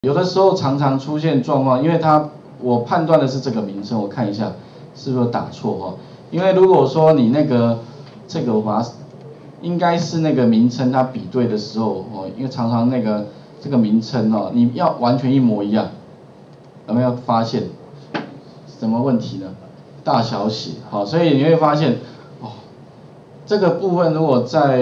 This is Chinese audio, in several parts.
有的时候常常出现状况，因为我判断的是这个名称，我看一下是不是打错哈。因为如果说你这个我把它应该是那个名称它比对的时候哦，因为常常这个名称哦，你要完全一模一样，有没有发现什么问题呢？大小写好，所以你会发现哦，这个部分如果在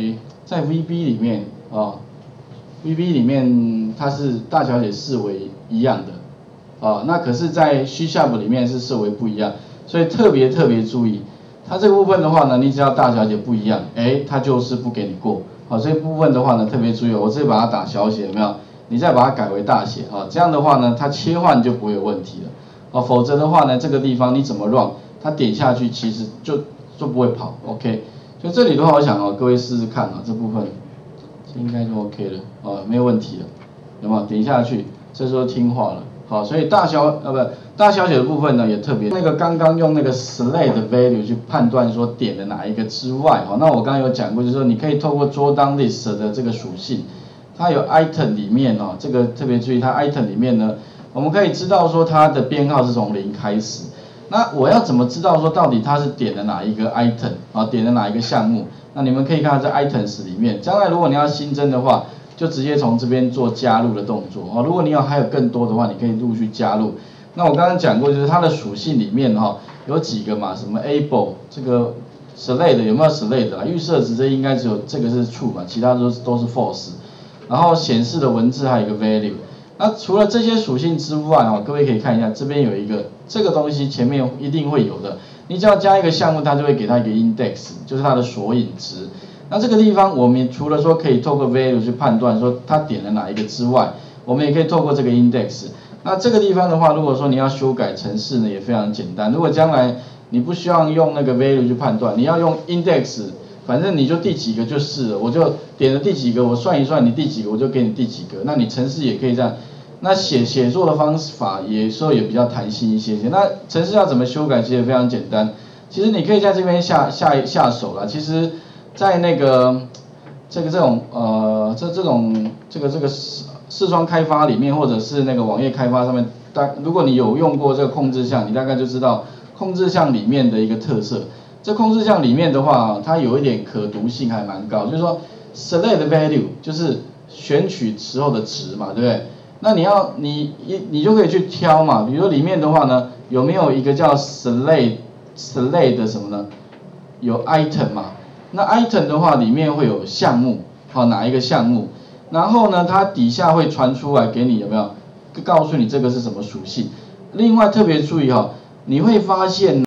VB 里面哦。VB 里面它是大小写视为一样的，那可是，在 C# 里面是视为不一样，所以特别注意，它这个部分的话呢，你只要大小写不一样，它就是不给你过，好，这部分的话呢特别注意，我直接把它打小写，有没有？你再把它改为大写，这样的话呢，它切换就不会有问题了，否则的话呢，这个地方你怎么 run， 它点下去其实就不会跑 ，OK， 所以这里的话，我想各位试试看这部分。应该就 OK 了，没有问题了，有没有？点下去，这时候听话了，好，所以大小写的部分呢也特别。刚刚用那个 slate value 去判断说点的哪一个之外，那我刚刚有讲过，就是说你可以透过 drawdown list 的这个属性，它有 item 里面这个特别注意，它 item 里面呢，我们可以知道说它的编号是从0开始。那我要怎么知道说到底它是点的哪一个 item 点的哪一个项目？那你们可以看到在 items 里面，将来如果你要新增的话，就直接从这边做加入的动作如果你还有更多的话，你可以陆续加入。那我刚刚讲过，就是它的属性里面有几个嘛，什么 able 这个 select 有没有 select 啦？预设值这应该只有这个是 true 嘛，其他都是 false。然后显示的文字还有一个 value。那除了这些属性之外各位可以看一下，这边有一个这个东西前面一定会有的，你只要加一个项目，它就会给它一个 index， 就是它的索引值。那这个地方我们除了说可以透过 value 去判断说它点了哪一个之外，我们也可以透过这个 index。那这个地方的话，如果说你要修改程式呢，也非常简单。如果将来你不需要用那个 value 去判断，你要用 index。反正你就第几个就是了，我就点了第几个，我算一算你第几个，我就给你第几个。那你程式也可以这样，那写作的方法有时候也比较弹性一些。那程式要怎么修改，其实也非常简单。其实你可以在这边下手啦。其实，在这种视窗开发里面，或者是那个网页开发上面，如果你有用过这个控制项，你大概就知道控制项里面的一个特色。这控制项里面的话，它有一点可读性还蛮高，就是说 select value 就是选取时候的值嘛，对不对？那你就可以去挑嘛，比如说里面的话呢，有没有一个叫 select 的什么呢？有 item 嘛，那 item 的话里面会有项目，哪一个项目？然后呢，它底下会传出来给你有没有？告诉你这个是什么属性。另外特别注意你会发现。